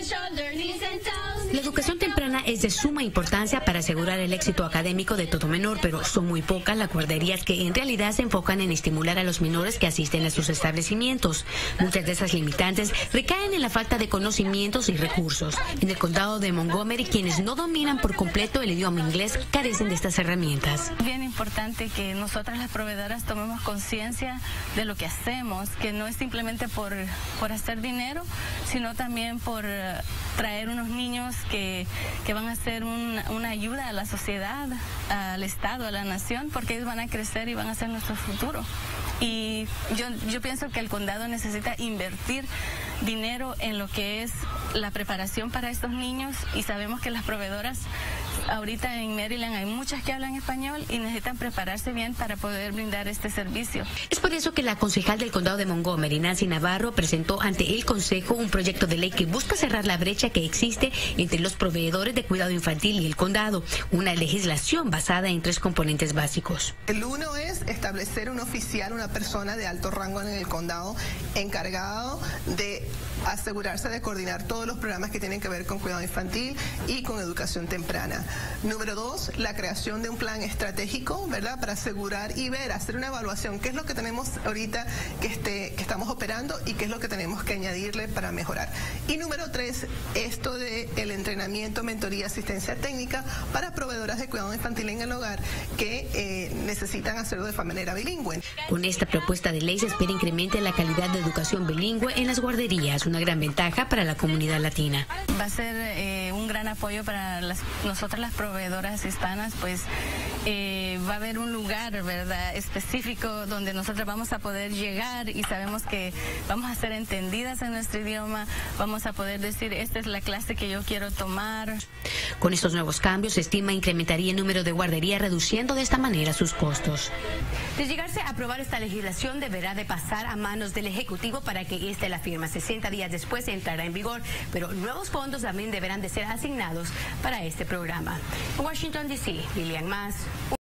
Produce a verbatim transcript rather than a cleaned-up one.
La educación temprana es de suma importancia para asegurar el éxito académico de todo menor, pero son muy pocas las guarderías que en realidad se enfocan en estimular a los menores que asisten a sus establecimientos. Muchas de esas limitantes recaen en la falta de conocimientos y recursos. En el condado de Montgomery, quienes no dominan por completo el idioma inglés carecen de estas herramientas. Es bien importante que nosotras las proveedoras tomemos conciencia de lo que hacemos, que no es simplemente por, por hacer dinero, sino también por uh, traer unos niños que, que van a ser un, una ayuda a la sociedad, al Estado, a la nación, porque ellos van a crecer y van a ser nuestro futuro. Y yo, yo pienso que el condado necesita invertir dinero en lo que es la preparación para estos niños, y sabemos que las proveedoras ahorita en Maryland hay muchas que hablan español y necesitan prepararse bien para poder brindar este servicio. Es por eso que la concejal del condado de Montgomery, Nancy Navarro, presentó ante el consejo un proyecto de ley que busca cerrar la brecha que existe entre los proveedores de cuidado infantil y el condado, una legislación basada en tres componentes básicos. El uno es establecer un oficial, una persona de alto rango en el condado encargado de asegurarse de coordinar todos los programas que tienen que ver con cuidado infantil y con educación temprana. Número dos, la creación de un plan estratégico, ¿verdad?, para asegurar y ver, hacer una evaluación, qué es lo que tenemos ahorita que, esté, que estamos operando y qué es lo que tenemos que añadirle para mejorar. Y número tres, esto de el entrenamiento, mentoría, asistencia técnica para proveedoras de cuidado infantil en el hogar que eh, necesitan hacerlo de manera bilingüe. Con esta propuesta de ley se espera incremente la calidad de educación bilingüe en las guarderías, una gran ventaja para la comunidad latina. Va a ser eh, un gran apoyo para las, nosotras las proveedoras hispanas, pues eh, va a haber un lugar, ¿verdad?, específico donde nosotros vamos a poder llegar y sabemos que vamos a ser entendidas en nuestro idioma, vamos a poder decir, esta es la clase que yo quiero tomar. Con estos nuevos cambios se estima incrementaría el número de guarderías, reduciendo de esta manera sus costos. De llegarse a aprobar esta legislación, deberá de pasar a manos del Ejecutivo para que éste la firme. sesenta días después entrará en vigor, pero nuevos fondos también deberán de ser asignados para este programa. En Washington, D C, Lilian Mas.